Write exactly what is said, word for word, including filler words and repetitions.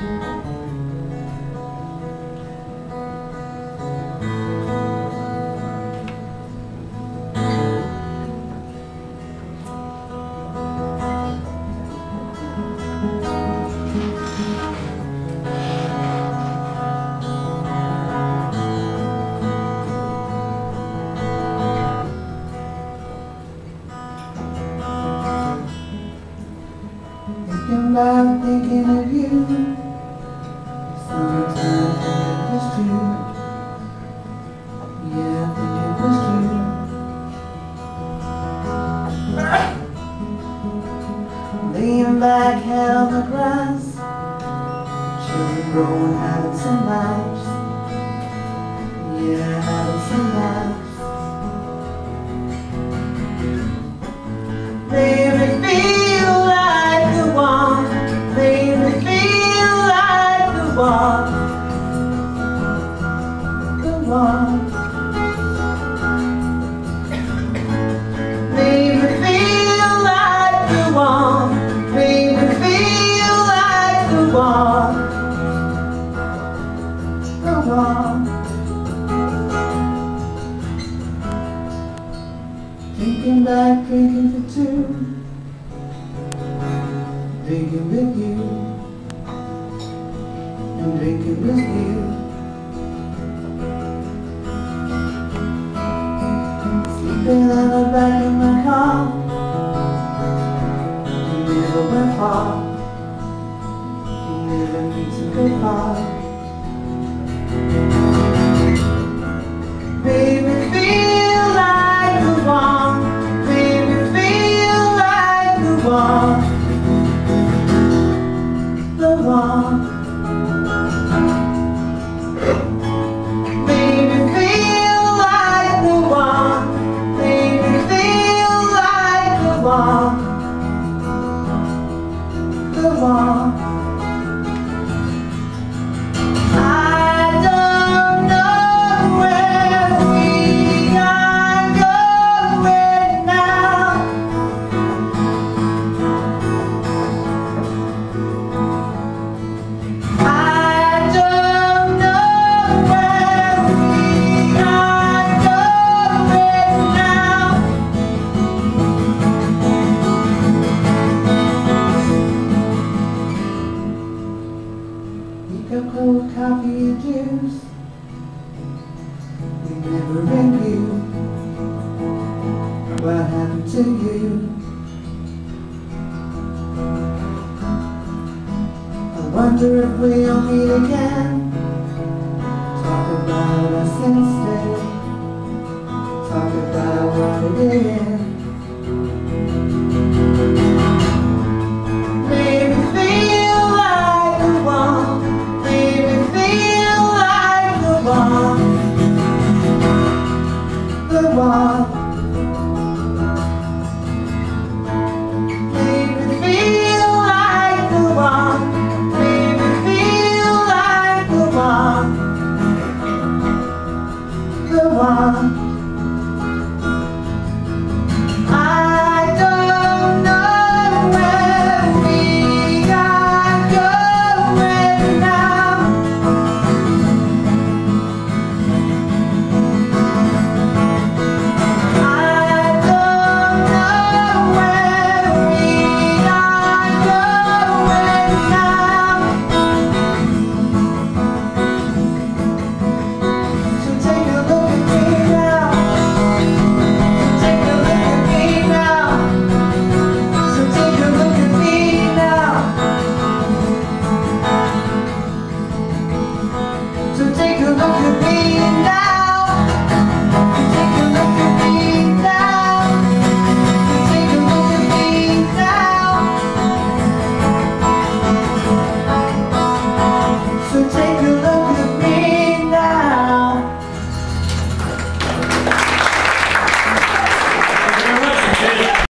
I'm thinking of you. Sometimes I think it was true. Yeah, I think it was true. Laying back, head on the grass, children growing, having some laughs. Yeah, having some laughs. Made me feel like the one. Made me feel like the one, the one. Made me feel like the one. Made me feel like the one, the one. Drinking back, drinking for two. Drinking with you, and drinking with you. Sleeping on the back of my car, you never went far, you never need to go far. Made me feel like the one, made me feel like the one, the one. Made me feel like the one. Made me feel like the one, the one. I don't know where we are going now. I don't know where we are going now. We got cold coffee and juice. We never ring you. What happened to you? I wonder if we'll meet again. Talk about us instead. Talk about what it is. Made me feel like the one. Made me feel like the one, the one. Made me feel like the one. Made me feel like the one, the one. I don't know where we are going now. I don't know where we are going now. So take a look at me now. So take a look at me now. So take a look at me now. So take a look at me now.